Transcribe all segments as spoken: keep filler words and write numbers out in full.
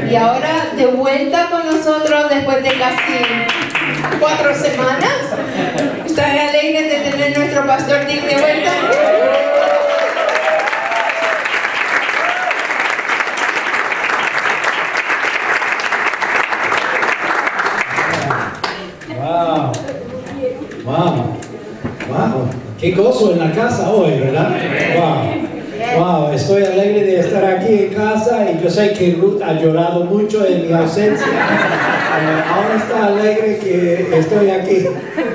Y ahora de vuelta con nosotros después de casi cuatro semanas. ¿Están alegres de tener nuestro pastor Dick de vuelta? Wow, wow, wow, qué gozo en la casa hoy, ¿verdad? Wow, wow, estoy alegre de estar aquí en casa y yo sé que Ruth ha llorado mucho en mi ausencia. Uh, ahora está alegre que estoy aquí.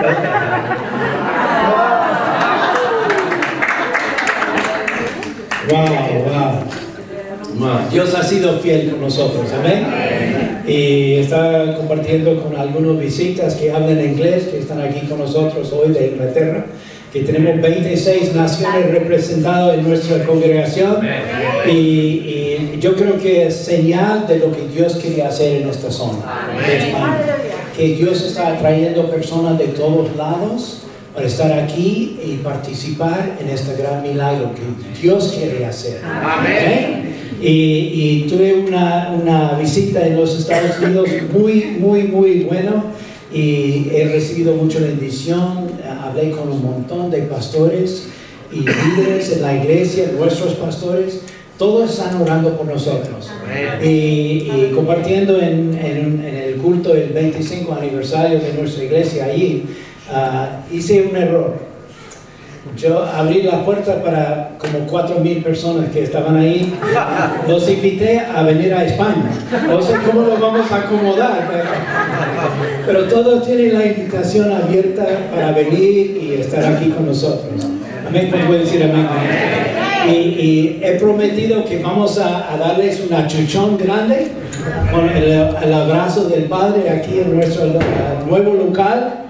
Wow, wow, wow. Dios ha sido fiel con nosotros, amén. Y está compartiendo con algunos visitas que hablan inglés, que están aquí con nosotros hoy de Inglaterra, que tenemos veintiséis naciones representadas en nuestra congregación, y, y yo creo que es señal de lo que Dios quería hacer en esta zona de España, que Dios está atrayendo personas de todos lados para estar aquí y participar en este gran milagro que Dios quiere hacer. Amén. Y, y tuve una, una visita en los Estados Unidos muy, muy, muy bueno, y he recibido mucha bendición. Hablé con un montón de pastores y líderes en la iglesia, nuestros pastores, todos están orando por nosotros. Y, y compartiendo en, en, en el culto del veinticinco aniversario de nuestra iglesia allí, uh, hice un error. Yo abrí la puerta para como cuatro mil personas que estaban ahí. Los invité a venir a España. No sé cómo lo vamos a acomodar, pero, pero todos tienen la invitación abierta para venir y estar aquí con nosotros. Amén, pues voy a decir amén. Y, y he prometido que vamos a, a darles un achuchón grande con el, el abrazo del Padre aquí en nuestro uh, nuevo local.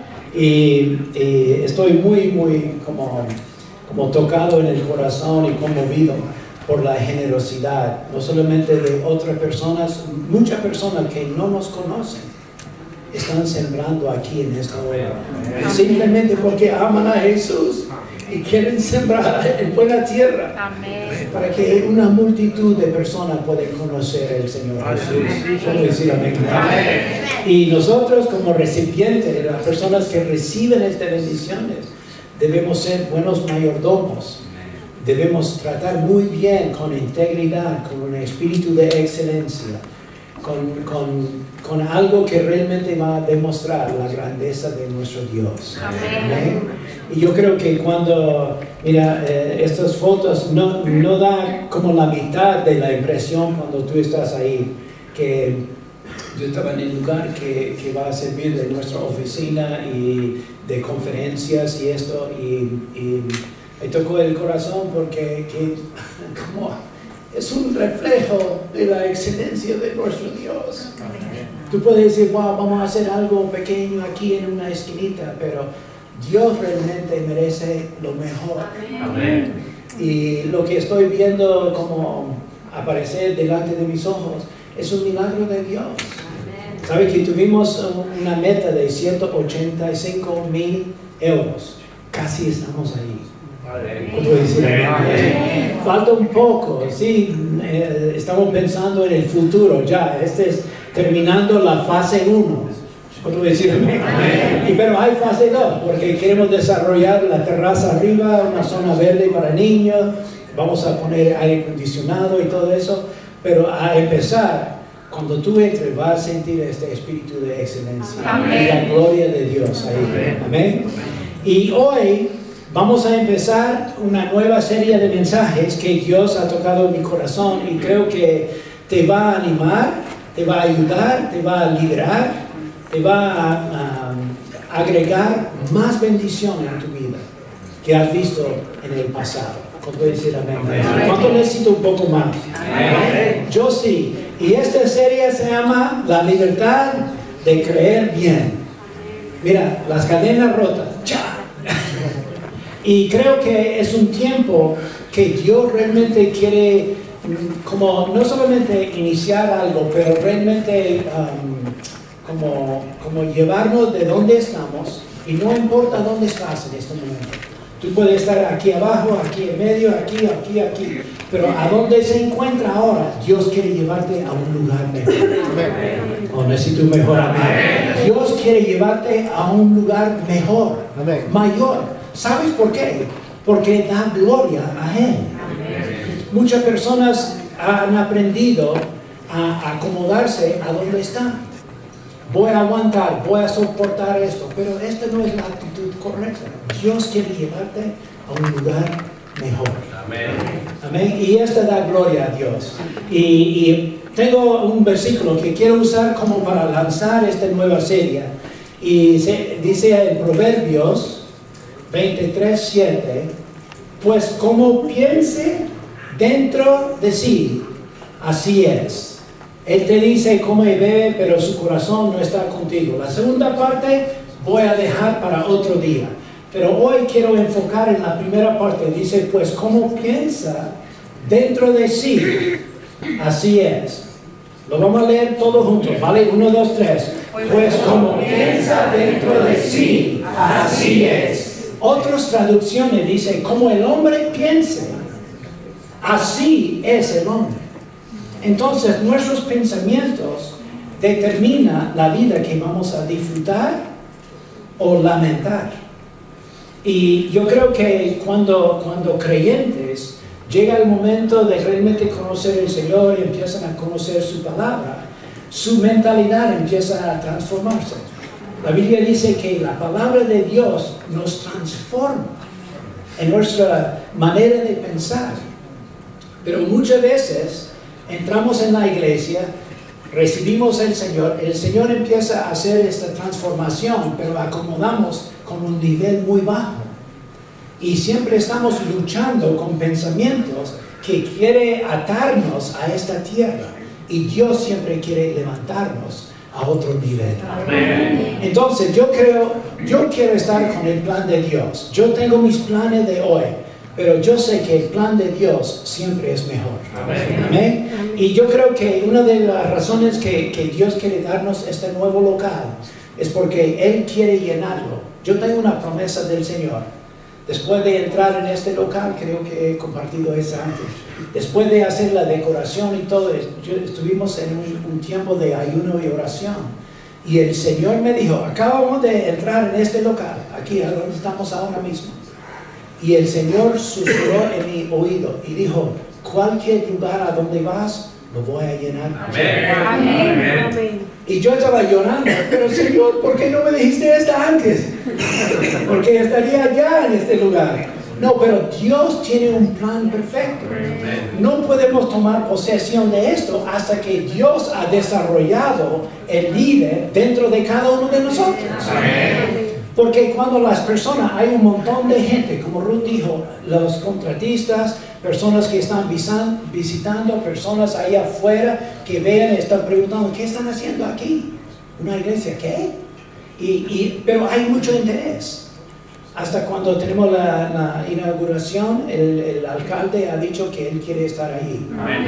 Y, y estoy muy, muy como, como tocado en el corazón y conmovido por la generosidad, no solamente de otras personas, muchas personas que no nos conocen, están sembrando aquí en esta hora, simplemente porque aman a Jesús y quieren sembrar en buena tierra. Amén. Para que una multitud de personas puedan conocer al Señor Jesús. Puedo decir amén. Amén. Y nosotros como recipientes, las personas que reciben estas bendiciones, debemos ser buenos mayordomos. Debemos tratar muy bien, con integridad, con un espíritu de excelencia, con, con, con algo que realmente va a demostrar la grandeza de nuestro Dios. Amén. Amén. Y yo creo que cuando, mira, eh, estas fotos no, no dan como la mitad de la impresión cuando tú estás ahí, que yo estaba en el lugar que, que va a servir de nuestra oficina y de conferencias y esto, y, y me tocó el corazón porque que, como es un reflejo de la excelencia de nuestro Dios. Tú puedes decir, wow, vamos a hacer algo pequeño aquí en una esquinita, pero Dios realmente merece lo mejor. Amén. Y lo que estoy viendo como aparecer delante de mis ojos es un milagro de Dios. ¿Sabes que tuvimos una meta de ciento ochenta y cinco mil euros? Casi estamos ahí. Decir, eh, falta un poco, sí, eh, estamos pensando en el futuro ya. Este es terminando la fase uno. ¿Puedo decir amén? Y pero hay fase dos, porque queremos desarrollar la terraza arriba, una zona verde para niños, vamos a poner aire acondicionado y todo eso, pero a empezar, cuando tú entres vas a sentir este espíritu de excelencia, amén, y la gloria de Dios ahí. Amén. Amén. Y hoy vamos a empezar una nueva serie de mensajes que Dios ha tocado en mi corazón, y creo que te va a animar, te va a ayudar, te va a liberar, te va a, a, a agregar más bendición en tu vida que has visto en el pasado. ¿Cuánto decir amén? ¿Cuánto necesito un poco más? Amén. Yo sí. Y esta serie se llama La libertad de creer bien. Mira, las cadenas rotas. ¡Cha! Y creo que es un tiempo que Dios realmente quiere, como no solamente iniciar algo, pero realmente um, como, como llevarnos de donde estamos, y no importa dónde estás en este momento, Tú puedes estar aquí abajo, aquí en medio, aquí, aquí, aquí. Pero ¿a dónde se encuentra ahora? Dios quiere llevarte a un lugar mejor. O necesito un mejor amén. Dios quiere llevarte a un lugar mejor, Amén. Mayor. ¿Sabes por qué? Porque da gloria a Él. Muchas personas han aprendido a acomodarse a donde están. Voy a aguantar, voy a soportar esto, pero esta no es la actitud correcta. Dios quiere llevarte a un lugar mejor. Amén. Amén. Y esta da gloria a Dios. Y, y tengo un versículo que quiero usar como para lanzar esta nueva serie. Y se, dice en Proverbios veintitrés, siete, pues como piense dentro de sí, así es. Él te dice, come y bebe, pero su corazón no está contigo. La segunda parte voy a dejar para otro día. Pero hoy quiero enfocar en la primera parte. Dice, pues como piensa dentro de sí, así es. Lo vamos a leer todos juntos, ¿vale? Uno, dos, tres. Pues como piensa dentro de sí, así es. Otras traducciones dicen, como el hombre piense, así es el hombre. Entonces, nuestros pensamientos determinan la vida que vamos a disfrutar o lamentar. Y yo creo que cuando, cuando creyentes llega el momento de realmente conocer al Señor y empiezan a conocer su palabra, su mentalidad empieza a transformarse. La Biblia dice que la palabra de Dios nos transforma en nuestra manera de pensar. Pero muchas veces entramos en la iglesia, recibimos al Señor, el Señor empieza a hacer esta transformación, pero acomodamos con un nivel muy bajo. Y siempre estamos luchando con pensamientos que quieren atarnos a esta tierra. Y Dios siempre quiere levantarnos a otro nivel. Amén. Entonces yo creo, yo quiero estar con el plan de Dios. Yo tengo mis planes de hoy. Pero yo sé que el plan de Dios siempre es mejor. Amén. Amén. Y yo creo que una de las razones que, que Dios quiere darnos este nuevo local es porque Él quiere llenarlo. Yo tengo una promesa del Señor. Después de entrar en este local, creo que he compartido eso antes. Después de hacer la decoración y todo, yo, estuvimos en un, un tiempo de ayuno y oración. Y el Señor me dijo, acabamos de entrar en este local, aquí a donde estamos ahora mismo. Y el Señor susurró en mi oído y dijo, cualquier lugar a donde vas, lo voy a llenar. Amén. Amén. Amén. Y yo estaba llorando, pero Señor, ¿por qué no me dijiste esto antes? Porque estaría allá en este lugar. No, pero Dios tiene un plan perfecto. No podemos tomar posesión de esto hasta que Dios ha desarrollado el líder dentro de cada uno de nosotros. Amén. Porque cuando las personas, hay un montón de gente, como Ruth dijo, los contratistas, personas que están visitando, personas ahí afuera que vean y están preguntando, ¿qué están haciendo aquí? ¿Una iglesia qué? Y, y, pero hay mucho interés. Hasta cuando tenemos la, la inauguración, el, el alcalde ha dicho que él quiere estar ahí.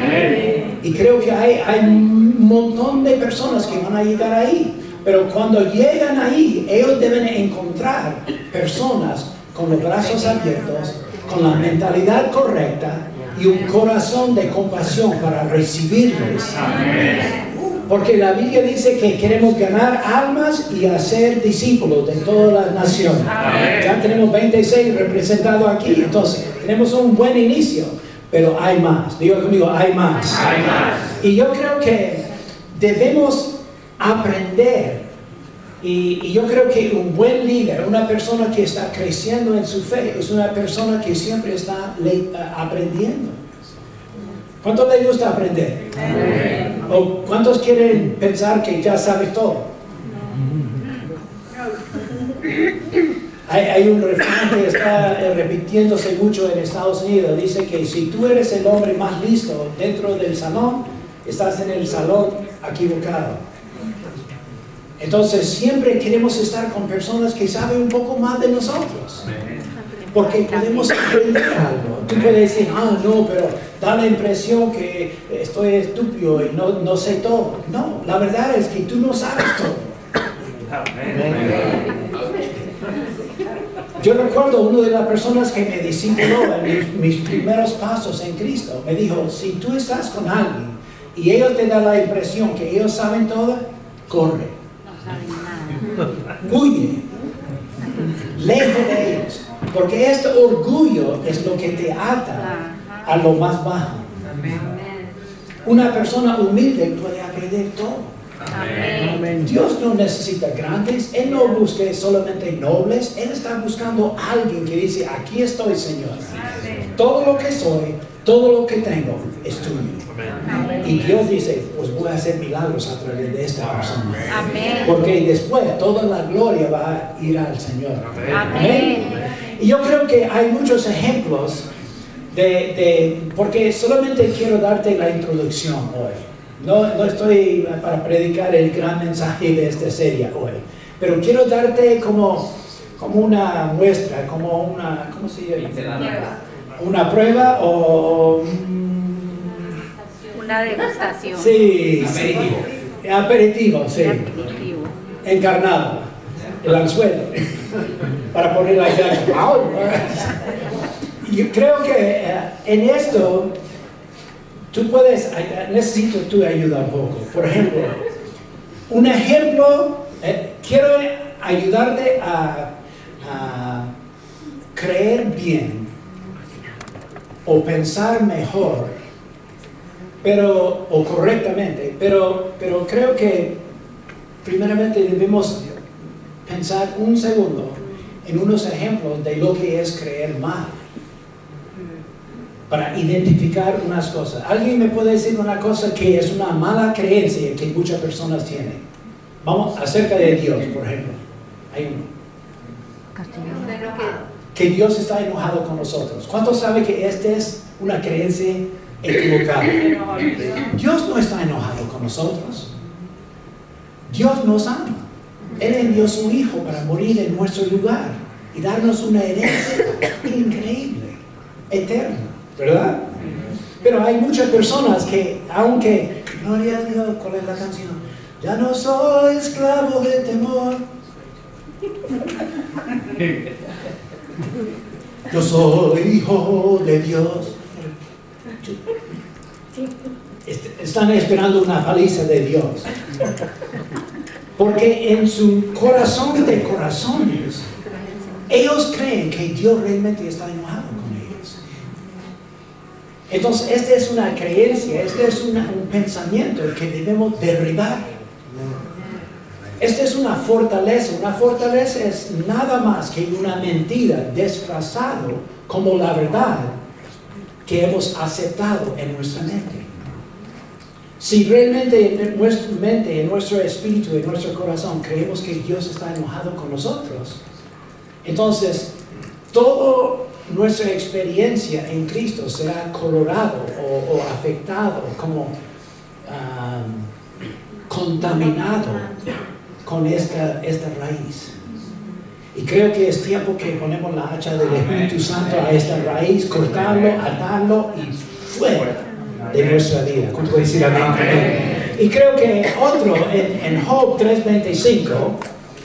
Amén. Y creo que hay, hay un montón de personas que van a llegar ahí. Pero cuando llegan ahí, ellos deben encontrar personas con los brazos abiertos, con la mentalidad correcta y un corazón de compasión para recibirles. Amén. Porque la Biblia dice que queremos ganar almas y hacer discípulos de todas las naciones. Amén. Ya tenemos veintiséis representados aquí, entonces tenemos un buen inicio, pero hay más. Digo conmigo, hay más. Hay más. Y yo creo que debemos aprender, y, y yo creo que un buen líder, una persona que está creciendo en su fe, es una persona que siempre está le, uh, aprendiendo. ¿Cuántos les gusta aprender? Amén. ¿O cuántos quieren pensar que ya sabes todo? Hay, hay un refrán que está eh, repitiéndose mucho en Estados Unidos, dice que si tú eres el hombre más listo dentro del salón, estás en el salón equivocado. Entonces siempre queremos estar con personas que saben un poco más de nosotros, porque podemos aprender algo. Tú puedes decir, ah, no, pero da la impresión que estoy estúpido y no, no sé todo. No, la verdad es que tú no sabes todo. Yo recuerdo una de las personas que me discipuló en mis, mis primeros pasos en Cristo. Me dijo, si tú estás con alguien y ellos te dan la impresión que ellos saben todo, corre. No saben nada. Huye. Lejos de ellos. Porque este orgullo es lo que te ata a lo más bajo. Una persona humilde puede aprender todo. Amén. Dios no necesita grandes, Él no busca solamente nobles, Él está buscando a alguien que dice, aquí estoy, Señor. Amén. Todo lo que soy, todo lo que tengo es tuyo. Amén. Y Dios dice, pues voy a hacer milagros a través de esta persona. Amén. Porque después toda la gloria va a ir al Señor. Amén. Y yo creo que hay muchos ejemplos de, de, porque solamente quiero darte la introducción hoy. No, no estoy para predicar el gran mensaje de esta serie hoy, pero quiero darte como, como una muestra, como una, ¿cómo se llama? Una prueba o... Una degustación. Sí, Aperitivo. sí. Aperitivo, sí. Aperitivo. Encarnado, el anzuelo, para poner la idea. Yo creo que eh, en esto tú puedes, necesito tu ayuda un poco. Por ejemplo, un ejemplo, eh, quiero ayudarte a, a creer bien o pensar mejor, pero, o correctamente, pero, pero creo que primeramente debemos pensar un segundo en unos ejemplos de lo que es creer mal, para identificar unas cosas. ¿Alguien me puede decir una cosa que es una mala creencia que muchas personas tienen? Vamos, acerca de Dios, por ejemplo. Hay uno. Que Dios está enojado con nosotros. ¿Cuántos saben que esta es una creencia equivocada? Dios no está enojado con nosotros. Dios nos ama. Él envió a su Hijo para morir en nuestro lugar y darnos una herencia increíble, eterna, ¿verdad? Pero hay muchas personas que, aunque, gloria a Dios, ¿cuál es la canción? Ya no soy esclavo de temor. Yo soy hijo de Dios. Están esperando una paliza de Dios. Porque en su corazón de corazones, ellos creen que Dios realmente está enojado con ellos. Entonces, esta es una creencia, este es una, un pensamiento que debemos derribar. Esta es una fortaleza. Una fortaleza es nada más que una mentira disfrazado como la verdad que hemos aceptado en nuestra mente. Si realmente en nuestra mente, en nuestro espíritu, en nuestro corazón creemos que Dios está enojado con nosotros, entonces toda nuestra experiencia en Cristo será colorado o, o afectado, como um, contaminado con esta, esta raíz. Y creo que es tiempo que ponemos la hacha del Espíritu Santo a esta raíz, cortarlo, atarlo y fuera de nuestra vida. ¿Cómo puedo decir amén? Amén? Y creo que otro, en, en Job tres veinticinco,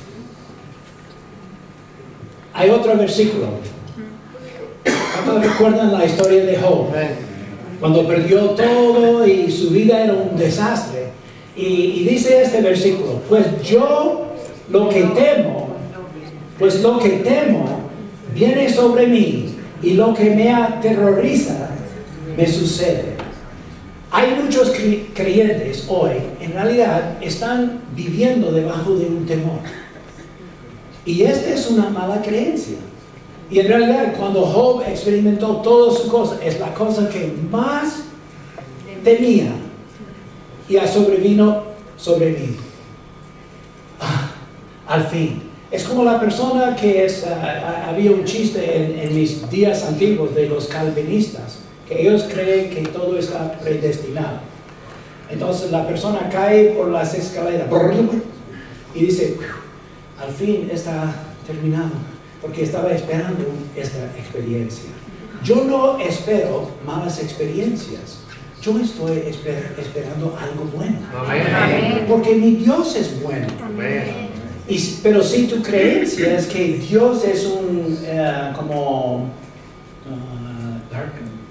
hay otro versículo. ¿Cuántos recuerdan la historia de Job? Cuando perdió todo y su vida era un desastre. Y, y dice este versículo, pues yo lo que temo, pues lo que temo viene sobre mí y lo que me aterroriza me sucede. Hay muchos creyentes hoy, en realidad, están viviendo debajo de un temor. Y esta es una mala creencia. Y en realidad, cuando Job experimentó todas sus cosas, es la cosa que más temía. Y sobrevino sobre mí. Ah, al fin. Es como la persona que es, uh, había un chiste en, en mis días antiguos de los calvinistas, que ellos creen que todo está predestinado. Entonces la persona cae por las escaleras y dice, al fin está terminado, porque estaba esperando esta experiencia. Yo no espero malas experiencias, yo estoy esper esperando algo bueno. Amén. Porque mi Dios es bueno. Amén. Y, pero si tu creencia es que Dios es un, uh, como, uh, dark,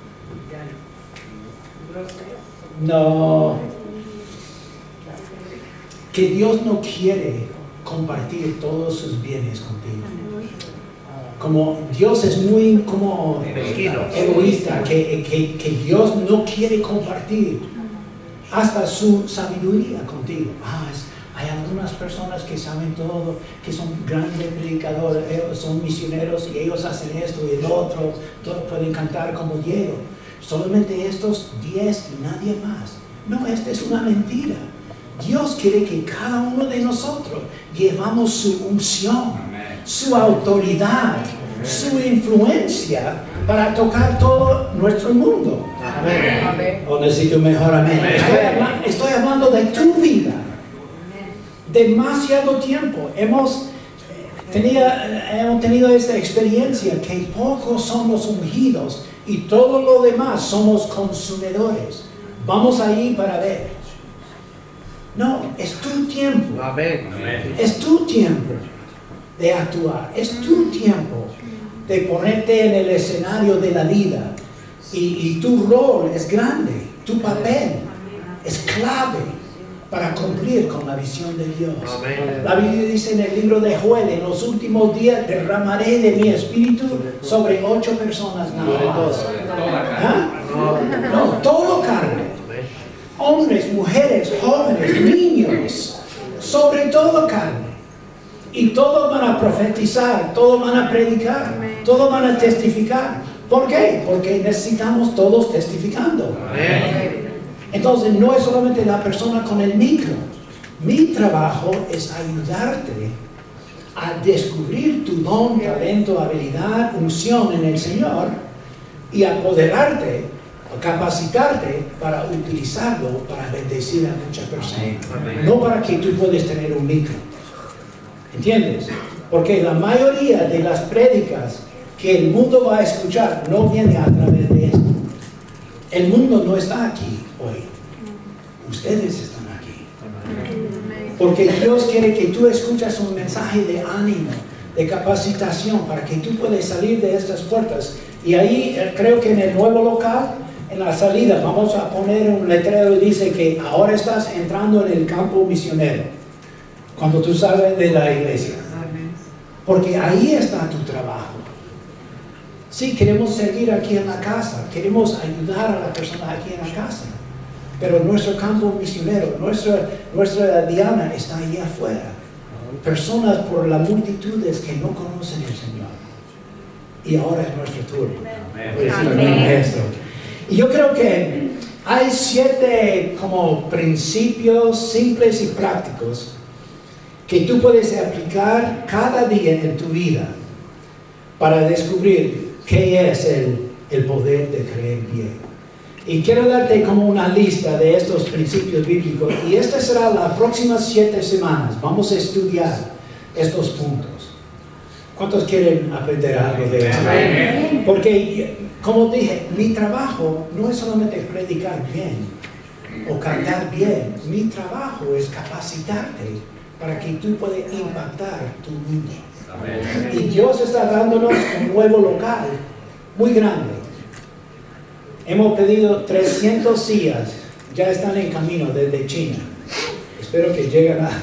no, que Dios no quiere compartir todos sus bienes contigo. Como Dios es muy como egoísta, que, que, que Dios no quiere compartir hasta su sabiduría contigo. Ah, es, hay algunas personas que saben todo, que son grandes predicadores, ellos son misioneros y ellos hacen esto y el otro, todos pueden cantar como Diego. Solamente estos diez y nadie más. No, esta es una mentira. Dios quiere que cada uno de nosotros llevamos su unción, su autoridad, su influencia para tocar todo nuestro mundo. Amén. O necesito mejor amén. Estoy, habla estoy hablando de tu vida. Demasiado tiempo hemos, tenía, hemos tenido esta experiencia que pocos somos ungidos y todo lo demás somos consumidores. Vamos ahí para ver. No, es tu tiempo. Amén. Es tu tiempo de actuar. Es tu tiempo de ponerte en el escenario de la vida. Y, y tu rol es grande. Tu papel es clave para cumplir con la visión de Dios. Amén. La Biblia dice en el libro de Joel, en los últimos días derramaré de mi espíritu sobre ocho personas nada más. ¿Ah? No, todo carne. Hombres, mujeres, jóvenes, niños, sobre todo carne. Y todos van a profetizar, todos van a predicar, todos van a testificar. ¿Por qué? Porque necesitamos todos testificando. Entonces no es solamente la persona con el micro. Mi trabajo es ayudarte a descubrir tu don, talento, habilidad, unción en el Señor y apoderarte, capacitarte para utilizarlo para bendecir a muchas personas. No para que tú puedas tener un micro. ¿Entiendes? Porque la mayoría de las prédicas que el mundo va a escuchar no viene a través de esto. El mundo no está aquí hoy. Ustedes están aquí. Porque Dios quiere que tú escuches un mensaje de ánimo, de capacitación, para que tú puedas salir de estas puertas. Y ahí creo que en el nuevo local, en la salida, vamos a poner un letrero que dice que ahora estás entrando en el campo misionero. Cuando tú sales de la iglesia. Porque ahí está tu trabajo. Sí, queremos servir aquí en la casa. Queremos ayudar a la persona aquí en la casa. Pero nuestro campo misionero, nuestra, nuestra diana está allá afuera. Personas por las multitudes que no conocen el Señor. Y ahora es nuestro turno. Amén. Y yo creo que hay siete como principios simples y prácticos que tú puedes aplicar cada día en tu vida para descubrir qué es el, el poder de creer bien. Y quiero darte como una lista de estos principios bíblicos y esta será las próximas siete semanas. Vamos a estudiar estos puntos. ¿Cuántos quieren aprender algo de esto? Porque, como dije, mi trabajo no es solamente predicar bien o cantar bien. Mi trabajo es capacitarte para que tú puedas impactar tu mundo. Y Dios está dándonos un nuevo local muy grande. Hemos pedido trescientas sillas, ya están en camino desde China. Espero que lleguen a...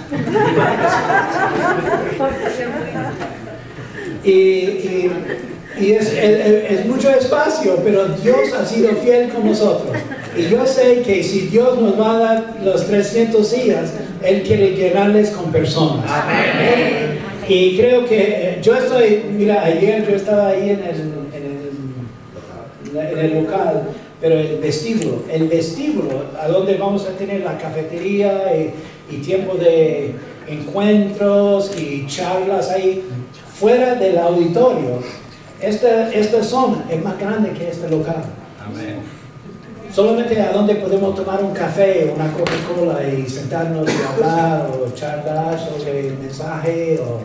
y, y, y es, es, es mucho espacio, pero Dios ha sido fiel con nosotros. Y yo sé que si Dios nos va a dar las trescientas sillas, Él quiere llenarles con personas. Amén. Y creo que eh, yo estoy, mira, ayer yo estaba ahí en el, en el, en el local, pero el vestíbulo, el vestíbulo, a donde vamos a tener la cafetería y, y tiempo de encuentros y charlas ahí, fuera del auditorio, esta, esta zona es más grande que este local. Amén. Solamente a donde podemos tomar un café o una Coca-Cola y sentarnos y hablar o charlar sobre el mensaje o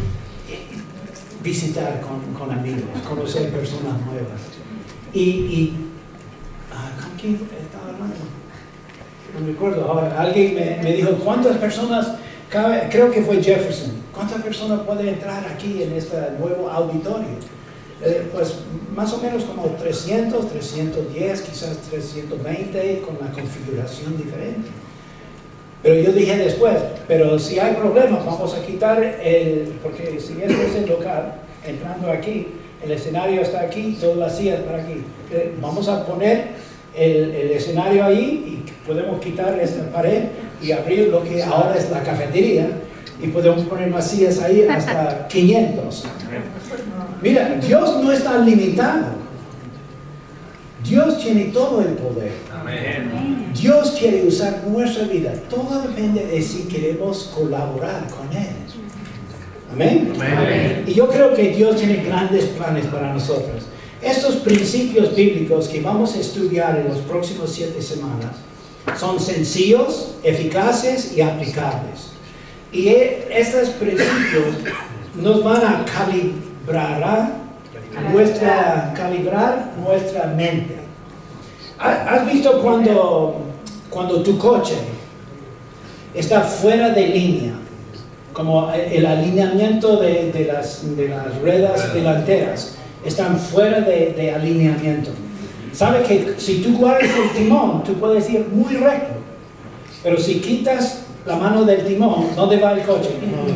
visitar con, con amigos, conocer personas nuevas. Y, y ¿con quién estaba hablando? No me acuerdo. Ahora, alguien me, me dijo, ¿cuántas personas Cabe- creo que fue Jefferson. ¿Cuántas personas pueden entrar aquí en este nuevo auditorio? Eh, pues más o menos como trescientos, trescientos diez, quizás trescientos veinte, con la configuración diferente. Pero yo dije después, pero si hay problemas, vamos a quitar el, porque si este es el local, entrando aquí, el escenario está aquí, todas las sillas para aquí. Eh, vamos a poner el, el escenario ahí y podemos quitar esta pared y abrir lo que ahora es la cafetería y podemos poner más sillas ahí hasta quinientos. Mira, Dios no está limitado. Dios tiene todo el poder. Amén. Dios quiere usar nuestra vida. Todo depende de si queremos colaborar con Él. Amén. Amén. Y yo creo que Dios tiene grandes planes para nosotros. Estos principios bíblicos que vamos a estudiar en las próximas siete semanas son sencillos, eficaces y aplicables. Y estos principios nos van a calibrar nuestra, calibrar nuestra mente. ¿Has visto cuando, cuando tu coche está fuera de línea? Como el alineamiento de, de, las, de las ruedas delanteras están fuera de, de alineamiento. ¿Sabes que si tú guardas el timón, tú puedes ir muy recto? Pero si quitas la mano del timón, ¿dónde va el coche?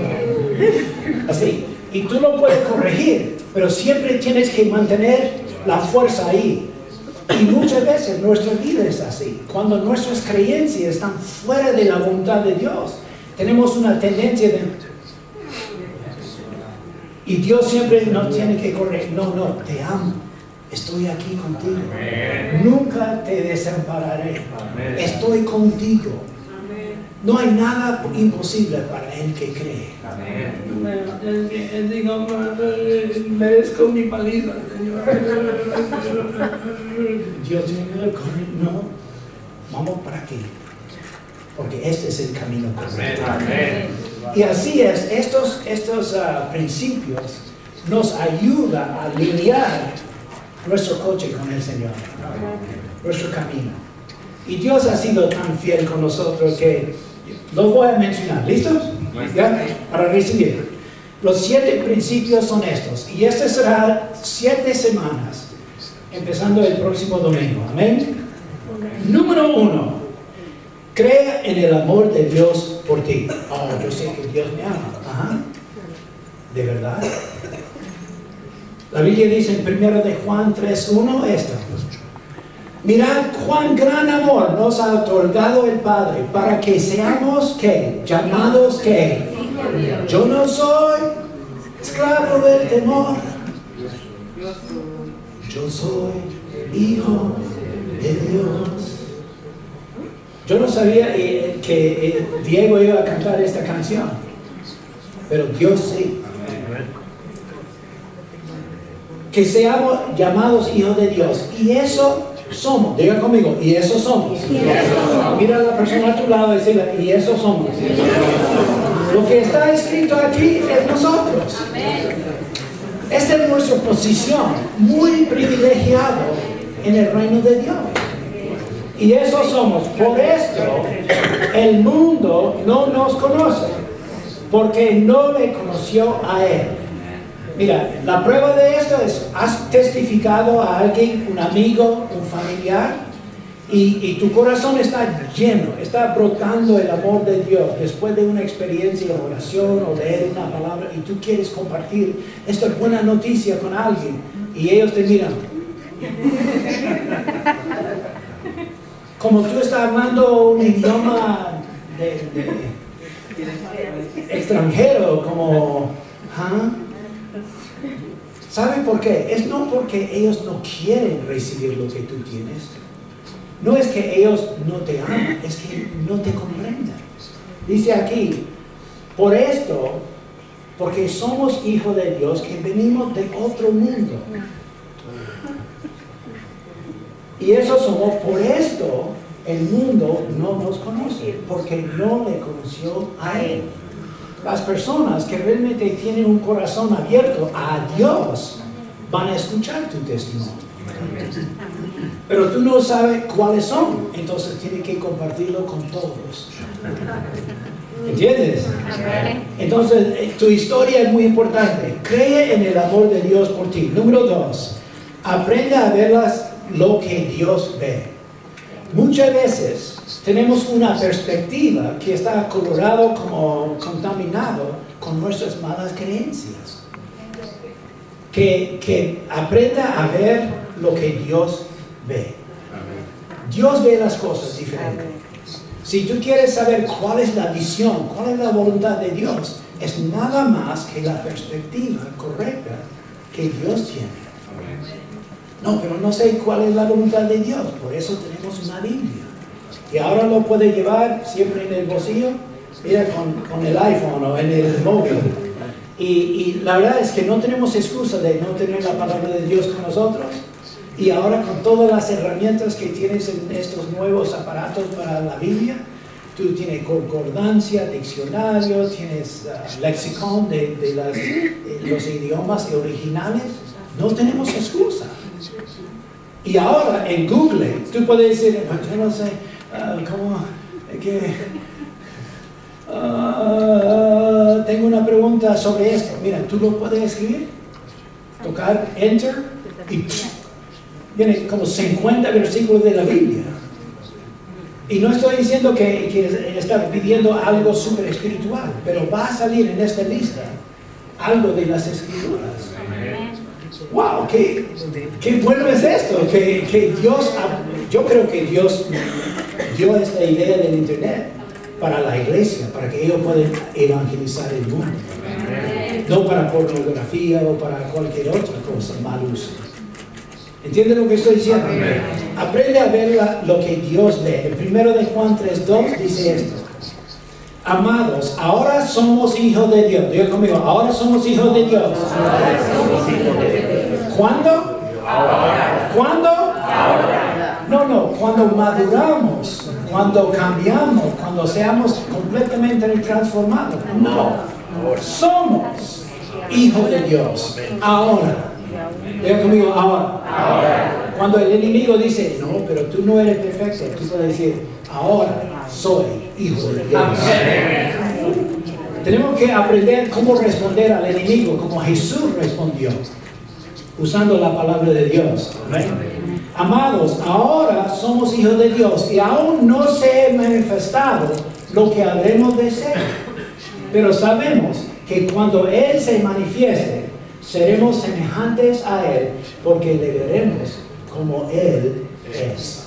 Así. Y tú lo puedes corregir, pero siempre tienes que mantener la fuerza ahí. Y muchas veces nuestra vida es así. Cuando nuestras creencias están fuera de la voluntad de Dios, tenemos una tendencia de... Y Dios siempre nos tiene que corregir. No, no, te amo. Estoy aquí contigo. Amén. Nunca te desampararé. Amén. Estoy contigo. No hay nada imposible para el que cree. Amén. Él digo, merezco mi paliza, Señor. Dios tiene que correr. No, vamos para aquí. Porque este es el camino correcto. Amén. Y así es, estos, estos uh, principios nos ayudan a alinear nuestro coche con el Señor, nuestro camino. Y Dios ha sido tan fiel con nosotros que los voy a mencionar. ¿Listos? ¿Ya? Para recibir. Los siete principios son estos. Y estas serán siete semanas, empezando el próximo domingo. Amén. Número uno. Crea en el amor de Dios por ti. Oh, yo sé que Dios me ama. Ajá. ¿De verdad? La Biblia dice en primero de Juan tres uno esto. Mirad cuán gran amor nos ha otorgado el Padre para que seamos, ¿qué? Llamados, ¿qué? Yo no soy esclavo del temor. Yo soy hijo de Dios. Yo no sabía eh, que eh, Diego iba a cantar esta canción, pero Dios sí. Que seamos llamados hijos de Dios. Y eso somos. Diga conmigo, y eso somos. Mira a la persona a tu lado y decirle, y eso somos. Lo que está escrito aquí es nosotros. Esta es nuestra posición, muy privilegiado en el reino de Dios. Y eso somos. Por esto, el mundo no nos conoce, porque no le conoció a Él. Mira, la prueba de esto es, has testificado a alguien, un amigo, un familiar, y, y tu corazón está lleno, está brotando el amor de Dios después de una experiencia de oración o leer una palabra, y tú quieres compartir esta buena noticia con alguien, y ellos te miran. Como tú estás hablando un idioma de, de extranjero, como... ¿ah? ¿Saben por qué? Es no porque ellos no quieren recibir lo que tú tienes. No es que ellos no te aman, es que no te comprenden. Dice aquí, por esto, porque somos hijos de Dios que venimos de otro mundo. Y eso somos, por esto el mundo no nos conoce, porque no le conoció a Él. Las personas que realmente tienen un corazón abierto a Dios van a escuchar tu testimonio. Pero tú no sabes cuáles son, entonces tienes que compartirlo con todos. ¿Entiendes? Amén. Entonces, eh, tu historia es muy importante. Cree en el amor de Dios por ti. Número dos, aprende a ver las- lo que Dios ve. Muchas veces tenemos una perspectiva que está colorado como contaminado con nuestras malas creencias. Que, que aprenda a ver lo que Dios ve. Dios ve las cosas diferentes. Si tú quieres saber cuál es la visión, cuál es la voluntad de Dios, es nada más que la perspectiva correcta que Dios tiene. No, pero no sé cuál es la voluntad de Dios, por eso tenemos una Biblia. Y ahora lo puede llevar siempre en el bolsillo, mira, con, con el iPhone o en el móvil. Y, y la verdad es que no tenemos excusa de no tener la palabra de Dios con nosotros. Y ahora con todas las herramientas que tienes en estos nuevos aparatos para la Biblia, tú tienes concordancia, diccionario, tienes uh, lexicón de, de, las, de los idiomas originales. No tenemos excusa. Y ahora en Google, tú puedes decir, yo no sé, uh, ¿cómo? Que, uh, tengo una pregunta sobre esto. Mira, tú lo puedes escribir, tocar Enter y viene como cincuenta versículos de la Biblia. Y no estoy diciendo que, que está pidiendo algo súper espiritual, pero va a salir en esta lista algo de las Escrituras. ¡Wow! ¿Qué, qué bueno es esto? Que, que Dios, yo creo que Dios dio esta idea del Internet para la iglesia, para que ellos puedan evangelizar el mundo. No para pornografía o para cualquier otra cosa, mal uso. ¿Entienden lo que estoy diciendo? Amén. Aprende a ver la, lo que Dios ve. El primero de Juan tres dos dice esto. Amados, ahora somos hijos de Dios. Diga conmigo, ahora somos hijos de Dios. Ahora somos hijos de Dios. ¿Cuándo? Ahora. ¿Cuándo? Ahora. No, no, cuando maduramos, cuando cambiamos, cuando seamos completamente transformados. No, somos hijos de Dios. Ahora. Diga conmigo, ahora. Ahora. Cuando el enemigo dice, no, pero tú no eres perfecto, tú puedes decir, ahora soy hijo de Dios. Amén. Tenemos que aprender cómo responder al enemigo, como Jesús respondió, usando la palabra de Dios. Amén. Amados, ahora somos hijos de Dios y aún no se ha manifestado lo que habremos de ser. Pero sabemos que cuando Él se manifieste, seremos semejantes a Él, porque le veremos como Él es.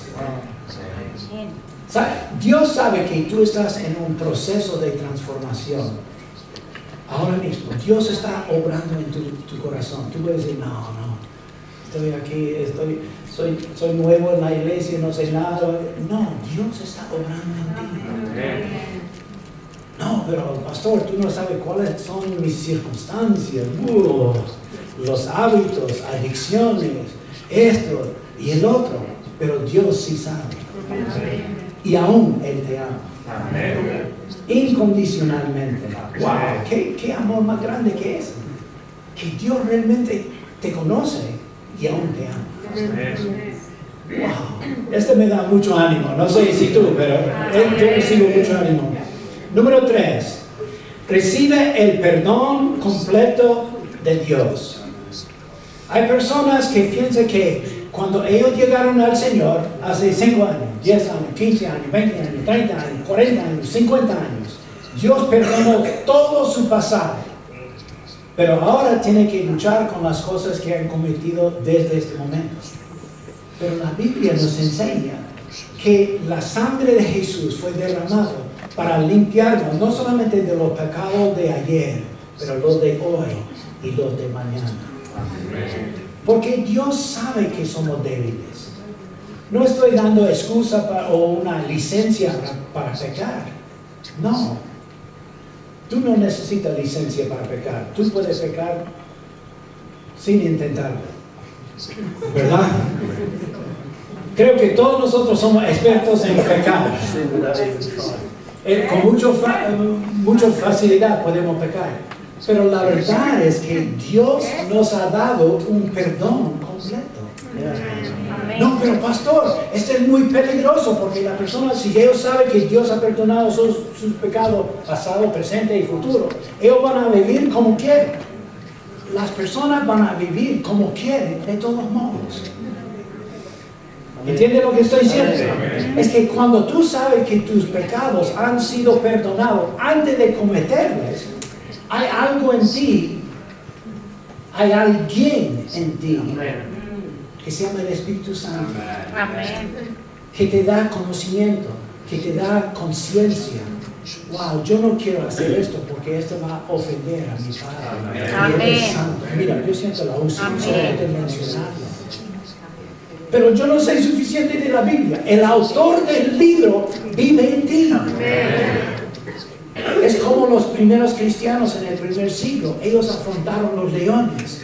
Dios sabe que tú estás en un proceso de transformación. Ahora mismo, Dios está obrando en tu, tu corazón. Tú puedes decir, no, no, estoy aquí, estoy, soy, soy nuevo en la iglesia, no sé nada. No, Dios está obrando en ti. No, pero pastor, tú no sabes cuáles son mis circunstancias, uh, los hábitos, adicciones, esto y el otro. Pero Dios sí sabe. Y aún Él te ama. Amén. Incondicionalmente. Wow, ¿qué, qué amor más grande que es. Que Dios realmente te conoce y aún te ama. Wow, este me da mucho ánimo. No sé si tú, pero yo recibo mucho ánimo. Número tres, recibe el perdón completo de Dios. Hay personas que piensan que cuando ellos llegaron al Señor hace cinco años, diez años, quince años, veinte años, treinta años, cuarenta años, cincuenta años, Dios perdonó todo su pasado. Pero ahora tienen que luchar con las cosas que han cometido desde este momento. Pero la Biblia nos enseña que la sangre de Jesús fue derramada para limpiarnos, no solamente de los pecados de ayer, pero los de hoy y los de mañana. Porque Dios sabe que somos débiles. No estoy dando excusa para, o una licencia para, para pecar. No. Tú no necesitas licencia para pecar. Tú puedes pecar sin intentarlo. ¿Verdad? Creo que todos nosotros somos expertos en pecar. Eh, con mucho fa mucha facilidad podemos pecar. Pero la verdad es que Dios nos ha dado un perdón completo. No, pero pastor, esto es muy peligroso porque la persona, si ellos saben que Dios ha perdonado sus, sus pecados pasado, presente y futuro, ellos van a vivir como quieren. Las personas van a vivir como quieren de todos modos. ¿Entiende lo que estoy diciendo? Es que cuando tú sabes que tus pecados han sido perdonados antes de cometerlos, hay algo en ti, hay alguien en ti que se llama el Espíritu Santo, Amén. que te da conocimiento, que te da conciencia. Wow, yo no quiero hacer esto porque esto va a ofender a mi Padre. Amén. Él es santo. Mira, yo siento la unción Amén. solamente de mencionarlo. Pero yo no sé suficiente de la Biblia. El autor del libro vive en ti. Es como los primeros cristianos en el primer siglo. Ellos afrontaron los leones.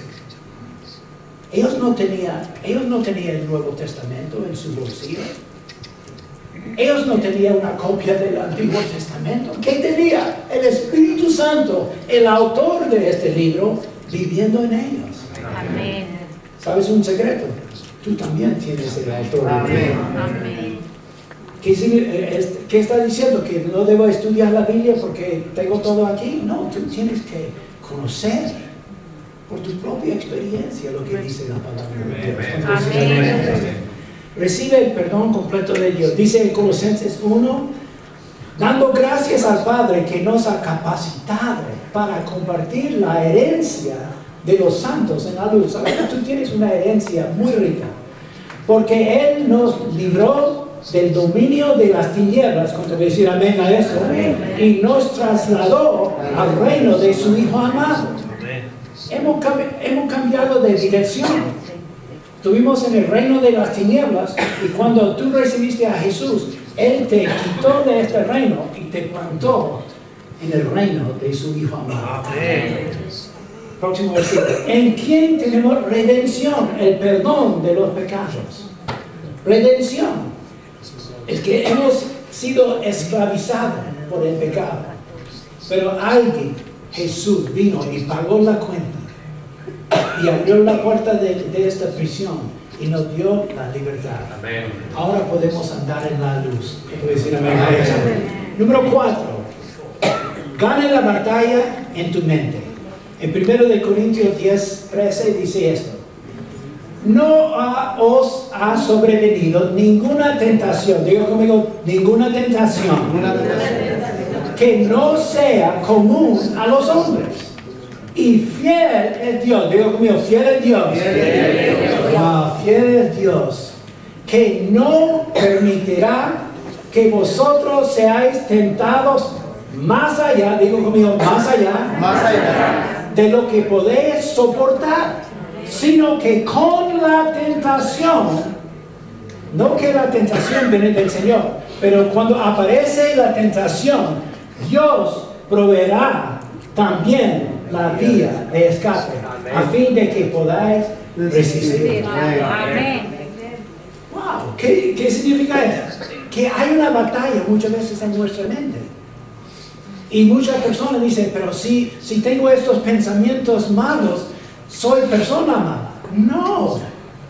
Ellos no tenían, ellos no tenían el Nuevo Testamento en su bolsillo. Ellos no tenían una copia del Antiguo Testamento. ¿Qué tenía? El Espíritu Santo, el autor de este libro, viviendo en ellos. Amén. ¿Sabes un secreto? Tú también tienes el autor del libro. Amén. ¿Qué, ¿Qué está diciendo? ¿Que no debo estudiar la Biblia porque tengo todo aquí? No, tú tienes que conocer por tu propia experiencia lo que dice la palabra de Dios. Amén. Recibe el perdón completo de Dios. Dice en Colosenses uno, dando gracias al Padre que nos ha capacitado para compartir la herencia de los santos en la luz. Ahora tú tienes una herencia muy rica, porque Él nos libró del dominio de las tinieblas, cuando te decir amén a eso, y nos trasladó al reino de su Hijo amado. Hemos, hemos cambiado de dirección. Estuvimos en el reino de las tinieblas y cuando tú recibiste a Jesús, Él te quitó de este reino y te plantó en el reino de su Hijo amado. Próximo versículo. En quien tenemos redención, el perdón de los pecados. Redención. Es que hemos sido esclavizados por el pecado. Pero alguien, Jesús, vino y pagó la cuenta. Y abrió la puerta de, de esta prisión y nos dio la libertad. Amén. Ahora podemos andar en la luz. ¿Puedo decir amén a eso? Número cuatro. Gana la batalla en tu mente. En primero de Corintios diez, trece dice esto. No ha, os ha sobrevenido ninguna tentación. Digo conmigo, ninguna tentación. Que no sea común a los hombres. Y fiel es Dios. Digo conmigo, fiel es Dios. Wow, fiel es Dios. Que no permitirá que vosotros seáis tentados más allá, digo conmigo, más allá, Más allá. de lo que podéis soportar, sino que con la tentación, no que la tentación viene del Señor, pero cuando aparece la tentación, Dios proveerá también la vía de escape, a fin de que podáis resistir. Amén. Wow, ¿qué, qué significa eso? Que hay una batalla muchas veces en nuestra mente. Y muchas personas dicen, pero si, si tengo estos pensamientos malos, soy persona mala. No.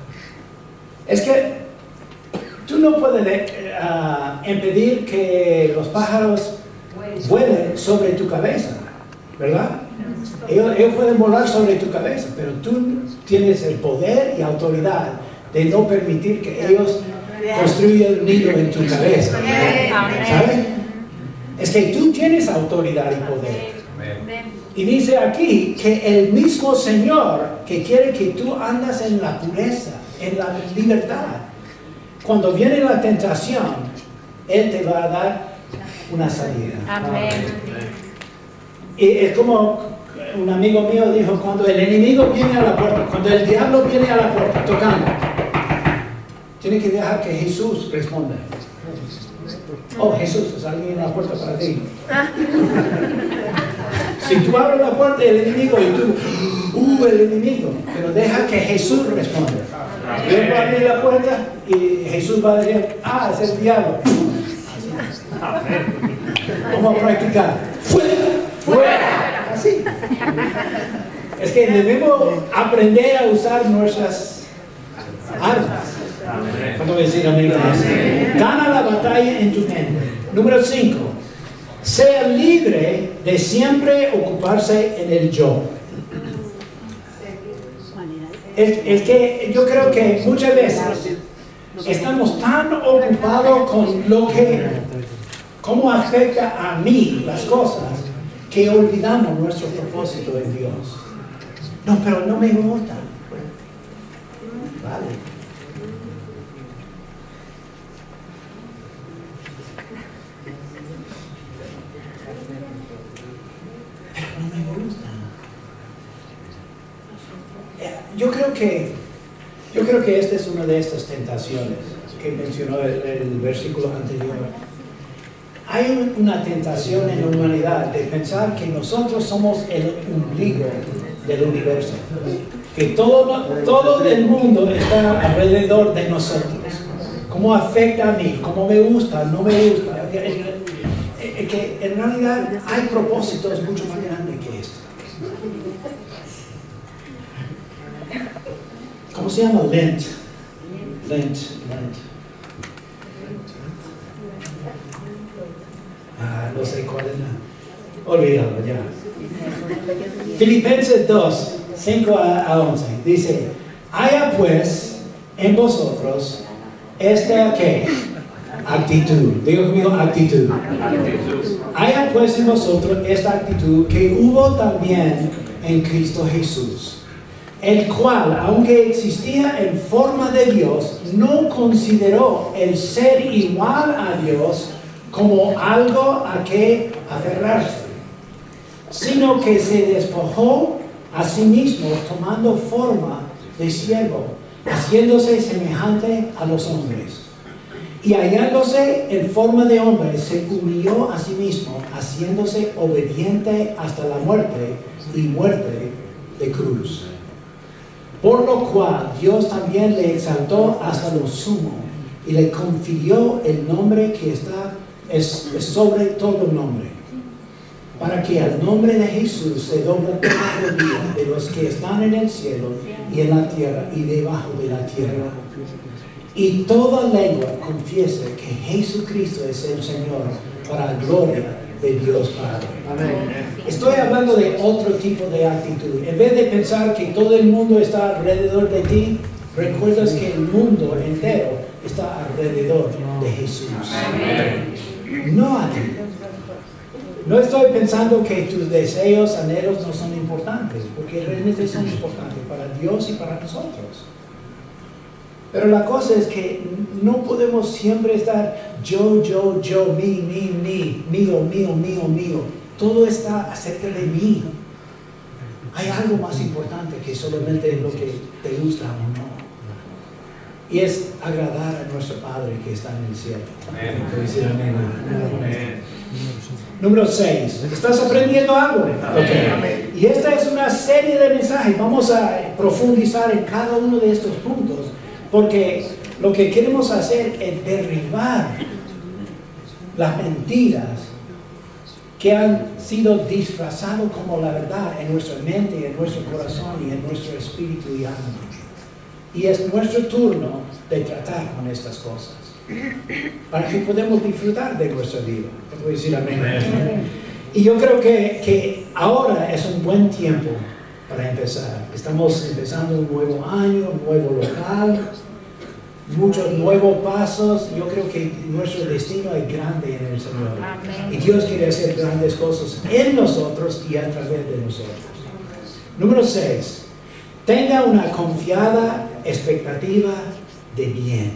Es que tú no puedes uh, impedir que los pájaros vuelen sobre tu cabeza, ¿verdad? Ellos, ellos pueden volar sobre tu cabeza, pero tú tienes el poder y autoridad de no permitir que ellos construyan un nido en tu cabeza. ¿Sabes? Es que tú tienes autoridad y poder. Y dice aquí que el mismo Señor que quiere que tú andas en la pureza, en la libertad, cuando viene la tentación, Él te va a dar una salida. Amén. Y es como un amigo mío dijo, cuando el enemigo viene a la puerta, cuando el diablo viene a la puerta tocando, tiene que dejar que Jesús responda. Oh, Jesús, es alguien en la puerta para ti. Si tú abres la puerta del enemigo y tú, uh, el enemigo, pero deja que Jesús responda. Él va a abrir la puerta y Jesús va a decir, ah, es el diablo. Vamos a practicar. ¡Fuera! ¡Fuera! Así. Es que debemos aprender a usar nuestras armas. ¿Cómo decir amén? Gana la batalla en tu mente. Número cinco. Sea libre de siempre ocuparse en el yo. Es, es que yo creo que muchas veces estamos tan ocupados con lo que, cómo afecta a mí las cosas, que olvidamos nuestro propósito en Dios. No, pero no me gusta. Vale. Pero no me gusta. Yo creo que, yo creo que esta es una de estas tentaciones que mencionó el, el versículo anterior. Hay una tentación en la humanidad de pensar que nosotros somos el ombligo del universo, que todo, todo el mundo está alrededor de nosotros. ¿Cómo afecta a mí? ¿Cómo me gusta? ¿No me gusta? Que, que en realidad hay propósitos mucho más grandes que esto. ¿Cómo se llama? Lent. Lent. Lent. Ah, no sé cuál es la... Olvídalo ya. Filipenses dos, cinco a once. Dice, haya pues en vosotros esta, ¿qué? Actitud. Digo conmigo, actitud. Haya pues en vosotros esta actitud que hubo también en Cristo Jesús, el cual, aunque existía en forma de Dios, no consideró el ser igual a Dios como algo a que aferrarse, sino que se despojó a sí mismo, tomando forma de siervo, haciéndose semejante a los hombres. Y hallándose en forma de hombre, se humilló a sí mismo, haciéndose obediente hasta la muerte y muerte de cruz. Por lo cual Dios también le exaltó hasta lo sumo y le confirió el nombre que está es, es sobre todo nombre, para que al nombre de Jesús se doble toda rodilla de los que están en el cielo y en la tierra y debajo de la tierra, y toda lengua confiese que Jesucristo es el Señor, para la gloria de Dios Padre. Amén. Estoy hablando de otro tipo de actitud. En vez de pensar que todo el mundo está alrededor de ti, recuerdas que el mundo entero está alrededor de Jesús. Amén. No a ti. No estoy pensando que tus deseos, anhelos no son importantes, porque realmente son importantes para Dios y para nosotros. Pero la cosa es que no podemos siempre estar yo, yo, yo, mí, mí, mí, mío, mío, mío, mío. Todo está acerca de mí. Hay algo más importante que solamente lo que te gusta o no. Y es agradar a nuestro Padre que está en el cielo. Amén. Amén. Número seis. ¿Estás aprendiendo algo? Okay. Y esta es una serie de mensajes. Vamos a profundizar en cada uno de estos puntos, porque lo que queremos hacer es derribar las mentiras que han sido disfrazadas como la verdad en nuestra mente, en nuestro corazón y en nuestro espíritu y alma. Y es nuestro turno de tratar con estas cosas, para que podamos disfrutar de nuestra vida. Puedo decir amén. Amén. Y yo creo que, que ahora es un buen tiempo para empezar. Estamos empezando un nuevo año, un nuevo local, muchos nuevos pasos. Yo creo que nuestro destino es grande en el Señor. Amén. Y Dios quiere hacer grandes cosas en nosotros y a través de nosotros. Número seis. Tenga una confiada expectativa de bien.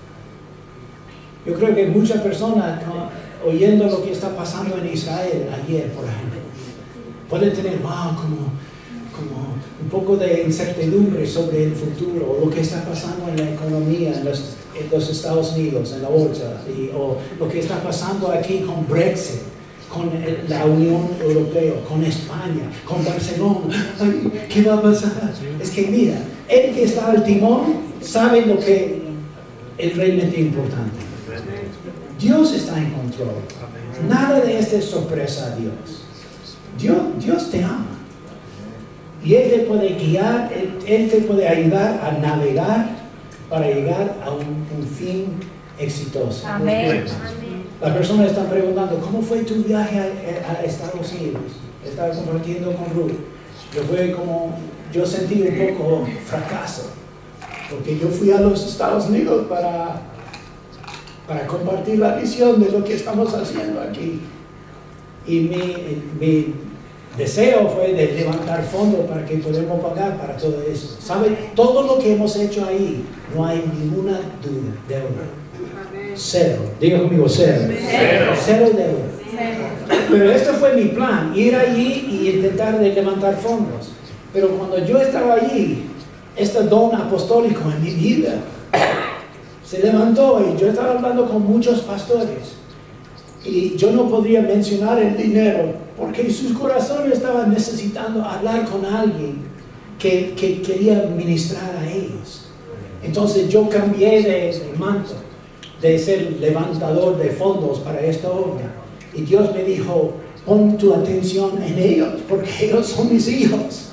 Yo creo que muchas personas, ¿no?, oyendo lo que está pasando en Israel ayer, por ejemplo, pueden tener, wow, como, como un poco de incertidumbre sobre el futuro, o lo que está pasando en la economía en los, en los Estados Unidos, en la bolsa, y, o lo que está pasando aquí con Brexit, con el, la Unión Europea, con España, con Barcelona. Ay, ¿qué va a pasar? Es que mira, el que está al timón sabe lo que es realmente importante. Dios está en control. Nada de esto es sorpresa a Dios. Dios, Dios te ama. Y Él te puede guiar, Él, Él te puede ayudar a navegar para llegar a un, un fin exitoso. Amén. Las personas están preguntando, ¿cómo fue tu viaje a, a Estados Unidos? Estaba compartiendo con Ruth. Yo fue como, yo sentí un poco fracaso, porque yo fui a los Estados Unidos para, para compartir la visión de lo que estamos haciendo aquí. Y mi, mi deseo fue de levantar fondos para que podamos pagar para todo eso. ¿Sabe? Todo lo que hemos hecho ahí, no hay ninguna duda, deuda. Cero. Diga conmigo, cero. Cero. Cero deuda. Pero este fue mi plan, ir allí y intentar de levantar fondos. Pero cuando yo estaba allí, este don apostólico en mi vida se levantó y yo estaba hablando con muchos pastores. Y yo no podría mencionar el dinero porque sus corazones estaban necesitando hablar con alguien que, que quería ministrar a ellos. Entonces yo cambié de, de manto, de ser levantador de fondos para esta obra. Y Dios me dijo, pon tu atención en ellos porque ellos son mis hijos.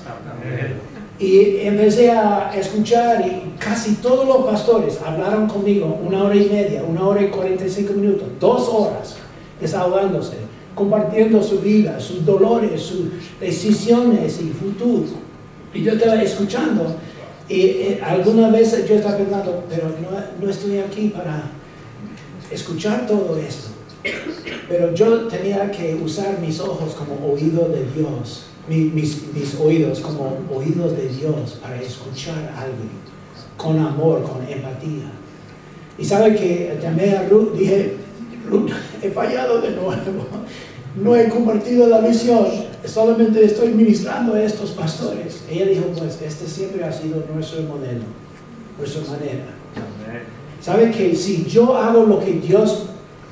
Y empecé a escuchar y casi todos los pastores hablaron conmigo una hora y media, una hora y cuarenta y cinco minutos, dos horas. Desahogándose, compartiendo su vida, sus dolores, sus decisiones y futuro. Y yo estaba escuchando y eh, algunas veces yo estaba pensando, pero no, no estoy aquí para escuchar todo esto. Pero yo tenía que usar mis ojos como oído de Dios, mi, mis, mis oídos como oídos de Dios para escuchar a alguien con amor, con empatía. Y sabe que llamé a Ruth, dije, Ruth, he fallado de nuevo, no he compartido la visión, solamente estoy ministrando a estos pastores. Ella dijo, pues este siempre ha sido nuestro modelo, nuestra manera. ¿Sabe que si yo hago lo que Dios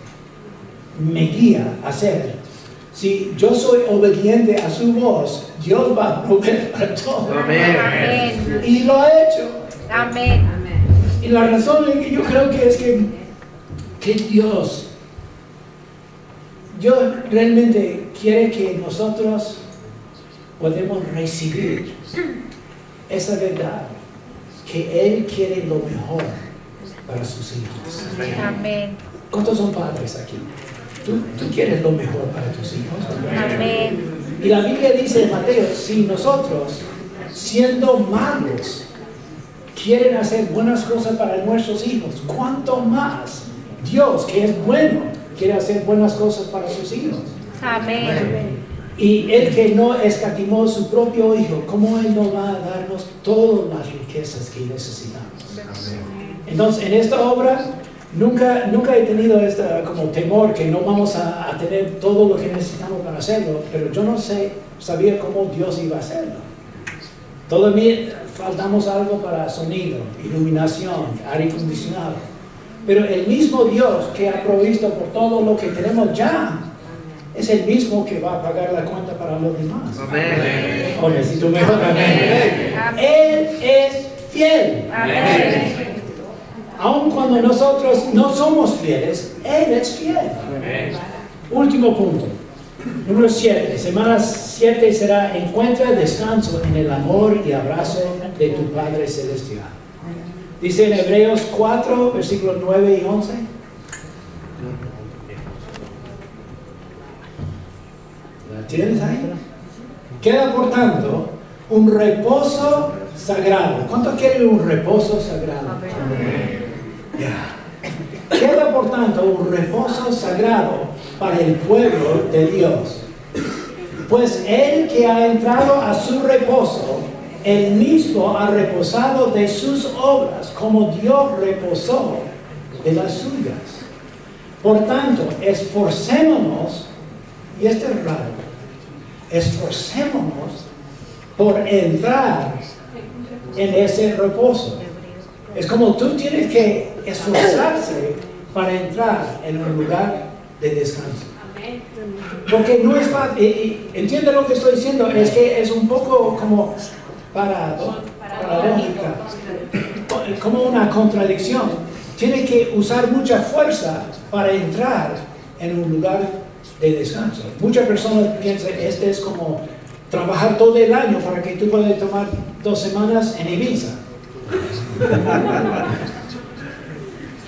me guía a hacer, si yo soy obediente a su voz, Dios va a proveer para todo? Amén. Y lo ha hecho. Amén. Y la razón que yo creo que es que, que Dios Dios realmente quiere que nosotros podamos recibir esa verdad, que Él quiere lo mejor para sus hijos. Amén. ¿Cuántos son padres aquí? ¿Tú, tú quieres lo mejor para tus hijos? Amén. Y la Biblia dice en Mateo, si nosotros, siendo malos, quieren hacer buenas cosas para nuestros hijos, ¿cuánto más Dios, que es bueno, quiere hacer buenas cosas para sus hijos? Amén. Y Él que no escatimó su propio Hijo, ¿cómo Él no va a darnos todas las riquezas que necesitamos? Entonces, en esta obra, nunca, nunca he tenido este como temor que no vamos a, a tener todo lo que necesitamos para hacerlo, pero yo no sé, sabía cómo Dios iba a hacerlo. Todavía faltamos algo para sonido, iluminación, aire acondicionado. Pero el mismo Dios que ha provisto por todo lo que tenemos ya, es el mismo que va a pagar la cuenta para los demás. Amén. O necesito mejor amén. Amén. Él es fiel. Amén. Aun cuando nosotros no somos fieles, Él es fiel. Amén. Último punto. Número siete. Semana siete será encuentra descanso en el amor y abrazo de tu Padre Celestial. Dice en Hebreos cuatro, versículos nueve y once. ¿La tienes ahí? Queda por tanto un reposo sagrado. ¿Cuánto quieren un reposo sagrado? Ya. Queda por tanto un reposo sagrado para el pueblo de Dios. Pues el que ha entrado a su reposo, él mismo ha reposado de sus obras, como Dios reposó de las suyas. Por tanto, esforcémonos, y esto es raro, esforcémonos por entrar en ese reposo. Es como tú tienes que esforzarse para entrar en un lugar de descanso. Porque no es fácil, y, y, entiende lo que estoy diciendo, es que es un poco como parado, paradójica, como una contradicción. Tiene que usar mucha fuerza para entrar en un lugar de descanso. Muchas personas piensan que este es como trabajar todo el año para que tú puedas tomar dos semanas en Ibiza.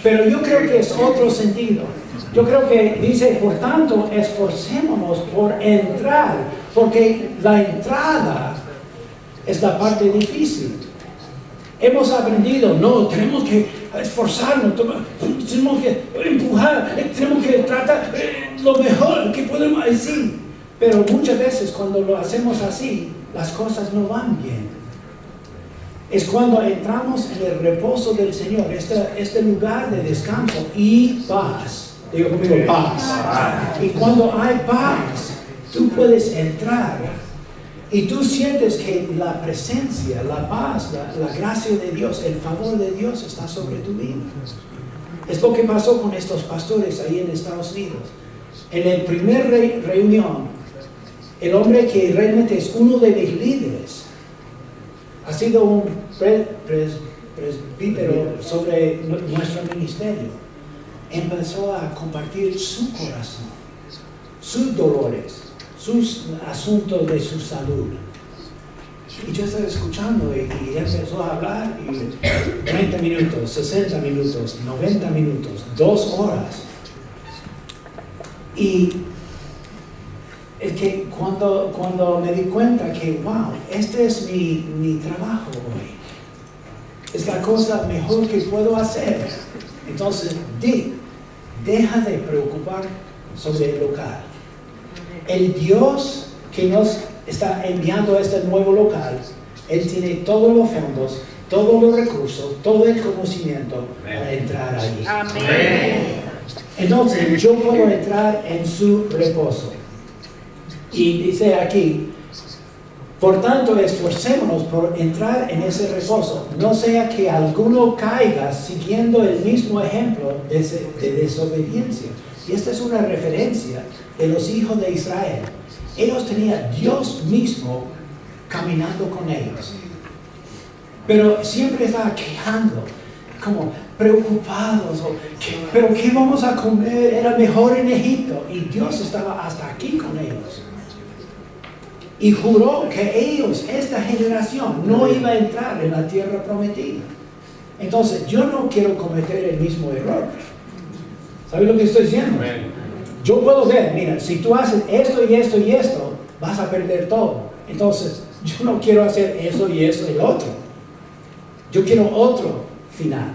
Pero yo creo que es otro sentido. Yo creo que dice, por tanto, esforcémonos por entrar, porque la entrada es la parte difícil. Hemos aprendido, no, tenemos que esforzarnos, tenemos que empujar, tenemos que tratar lo mejor que podemos decir. Pero muchas veces cuando lo hacemos así, las cosas no van bien. Es cuando entramos en el reposo del Señor, este, este lugar de descanso y paz. Digo conmigo, paz. Y cuando hay paz, tú puedes entrar y tú sientes que la presencia, la paz, la, la gracia de Dios, el favor de Dios está sobre tu vida. Es lo que pasó con estos pastores ahí en Estados Unidos. En la primera re reunión, el hombre que realmente es uno de mis líderes, ha sido un pre pres presbítero sobre nuestro ministerio, empezó a compartir su corazón, sus dolores, sus asuntos de su salud. Y yo estaba escuchando y, y empezó a hablar y treinta minutos, sesenta minutos, noventa minutos, dos horas. Y es que cuando, cuando me di cuenta que, wow, este es mi, mi trabajo hoy. Es la cosa mejor que puedo hacer. Entonces, di, deja de preocupar sobre el local. El Dios que nos está enviando a este nuevo local, Él tiene todos los fondos, todos los recursos, todo el conocimiento para entrar allí. Amén. Entonces, yo puedo entrar en su reposo. Y dice aquí, por tanto, esforcémonos por entrar en ese reposo, no sea que alguno caiga siguiendo el mismo ejemplo de, de desobediencia. Y esta es una referencia de los hijos de Israel. Ellos tenían Dios mismo caminando con ellos. Pero siempre estaban quejando, como preocupados, o, ¿qué, pero ¿qué vamos a comer? Era mejor en Egipto. Y Dios estaba hasta aquí con ellos. Y juró que ellos, esta generación, no iba a entrar en la tierra prometida. Entonces, yo no quiero cometer el mismo error. ¿Sabes lo que estoy diciendo? Yo puedo ver, mira, si tú haces esto y esto y esto, vas a perder todo. Entonces, yo no quiero hacer eso y eso y lo otro. Yo quiero otro final.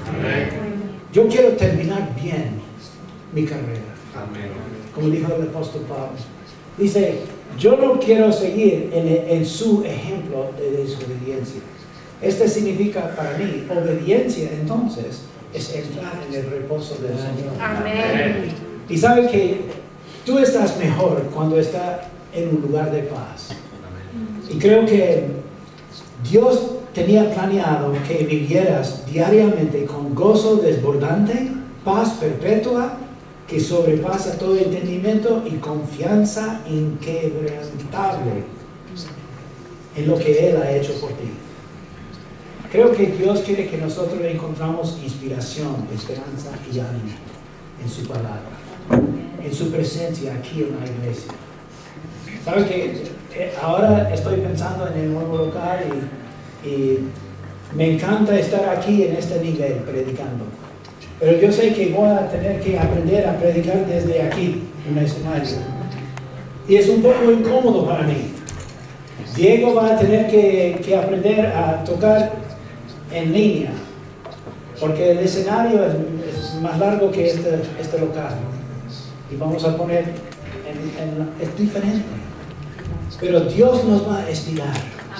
Yo quiero terminar bien mi carrera. Como dijo el apóstol Pablo. Dice, yo no quiero seguir en, en su ejemplo de desobediencia. Este significa para mí, obediencia entonces es entrar en el reposo del Señor. Amén. Y sabe que tú estás mejor cuando estás en un lugar de paz. Y creo que Dios tenía planeado que vivieras diariamente con gozo desbordante, paz perpetua, que sobrepasa todo entendimiento y confianza inquebrantable en lo que Él ha hecho por ti. Creo que Dios quiere que nosotros encontramos inspiración, esperanza y ánimo en su palabra, en su presencia aquí en la iglesia. ¿Sabes que ahora estoy pensando en el nuevo local y, y me encanta estar aquí en este nivel predicando? Pero yo sé que voy a tener que aprender a predicar desde aquí, en el escenario. Y es un poco incómodo para mí. Diego va a tener que, que aprender a tocar en línea, porque el escenario es, es más largo que este, este local. Y vamos a poner, en, en, es diferente. Pero Dios nos va a estirar.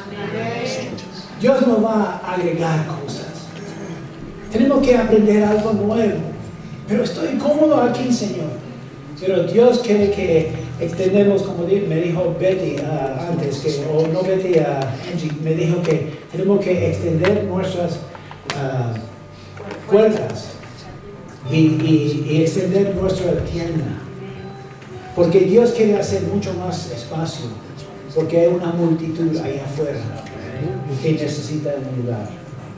Dios nos va a agregar cosas. Tenemos que aprender algo nuevo. Pero estoy cómodo aquí, Señor. Pero Dios quiere que extendemos, como me dijo Betty uh, antes, que, o no Betty, uh, Angie, me dijo que tenemos que extender nuestras uh, cuerdas y, y, y extender nuestra tienda. Porque Dios quiere hacer mucho más espacio. Porque hay una multitud ahí afuera que necesita un lugar.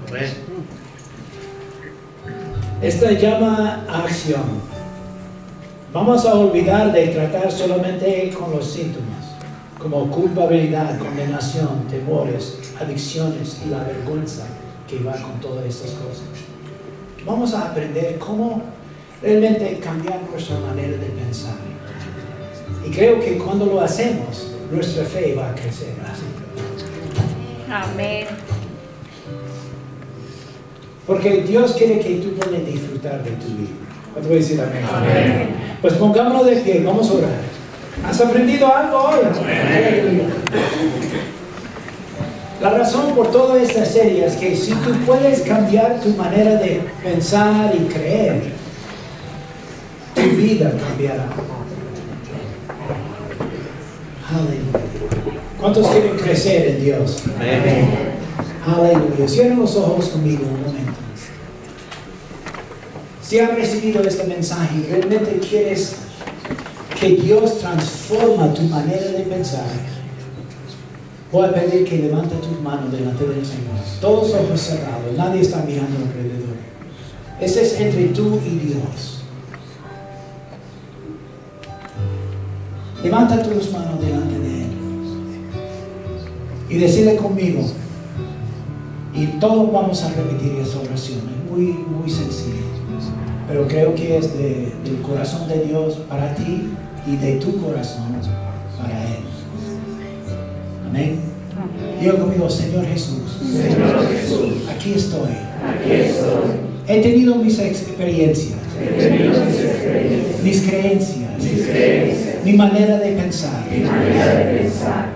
Esta llama a acción. Vamos a olvidar de tratar solamente con los síntomas, como culpabilidad, condenación, temores, adicciones y la vergüenza que va con todas estas cosas. vamos a aprender cómo realmente cambiar nuestra manera de pensar. Y creo que cuando lo hacemos, nuestra fe va a crecer. Amén. Porque Dios quiere que tú puedas disfrutar de tu vida. ¿Cuánto voy a decir amén? Amén. Pues pongámonos de pie, vamos a orar. ¿Has aprendido algo hoy? Amén. La razón por toda esta serie es que si tú puedes cambiar tu manera de pensar y creer, tu vida cambiará. Aleluya. ¿Cuántos quieren crecer en Dios? Amén. Aleluya. Cierren los ojos conmigo un momento. Si has recibido este mensaje y realmente quieres que Dios transforma tu manera de pensar, voy a pedir que levante tus manos delante del Señor. Todos los ojos cerrados, nadie está mirando alrededor. Ese es entre tú y Dios. Levanta tus manos delante de Él y decirle conmigo. Y todos vamos a repetir esa oración. Es muy, muy sencillo. Pero creo que es de, del corazón de Dios para ti y de tu corazón para Él. Amén. Diga conmigo, Señor Jesús. Señor Jesús. Aquí estoy. Aquí estoy. He tenido mis experiencias. He tenido mis experiencias. Mis creencias. Mis creencias. Mi manera de pensar. Mi manera de pensar.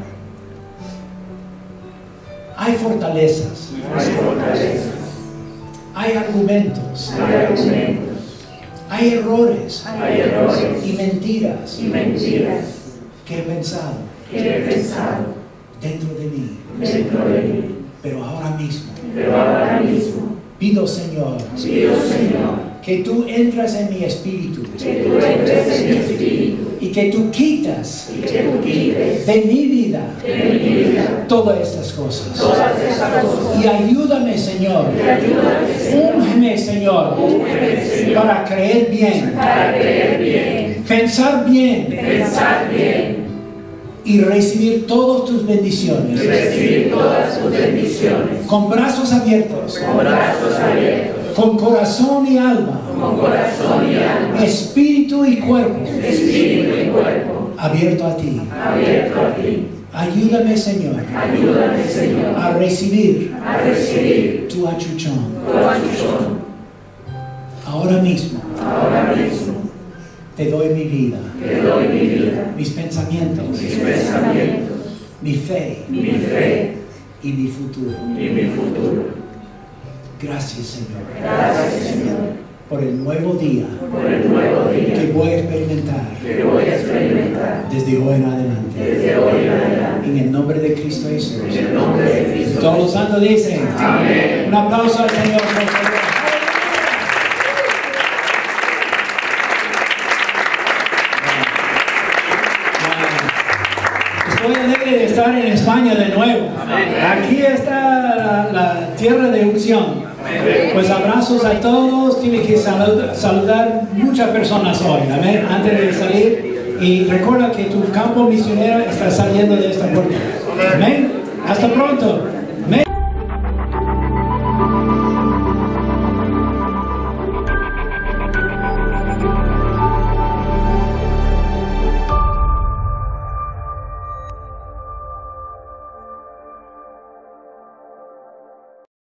Hay fortalezas. Hay fortalezas. Hay argumentos. Hay argumentos. Hay errores. Hay errores. Y mentiras Y mentiras. que he pensado Que he pensado dentro de mí. dentro de mí. Pero ahora mismo Pero ahora mismo pido, Señor, pido, Señor, que tú entras en mi espíritu que tú entres en mi espíritu y que tú quitas y que tú quites de mi vida de mi vida todas estas cosas. todas estas cosas. Y ayúdame, Señor, Y ayúdame, Señor, úngeme, Señor, úngeme, Señor, para creer bien, para creer bien, pensar bien pensar bien y recibir todas tus y bendiciones recibir todas tus bendiciones con brazos abiertos, con brazos abiertos, con corazón y alma, con corazón y alma, espíritu y cuerpo espíritu y cuerpo abierto a ti. abierto a ti. Ayúdame, Señor, Ayúdame, Señor, a recibir a recibir tu achuchón tu ayuno. ahora mismo. Ahora mismo Te doy mi vida, te doy mi vida, mis pensamientos, mis pensamientos, mi fe mi fe y mi futuro. y mi futuro. Gracias, Señor, Gracias, Señor, por el nuevo día por el nuevo que día voy a experimentar que voy a experimentar desde hoy en adelante. desde hoy en adelante. En el nombre de Cristo Jesús. En el nombre de Cristo. Todos los santos dicen. Amén. Un aplauso al Señor, por favor. Estoy alegre de estar en España de nuevo. Aquí está la, la tierra de unción. Pues abrazos a todos. Tiene que salud- saludar muchas personas hoy. Amén. Antes de salir. Y recuerda que tu campo misionero está saliendo de esta puerta. Amén. Hasta pronto.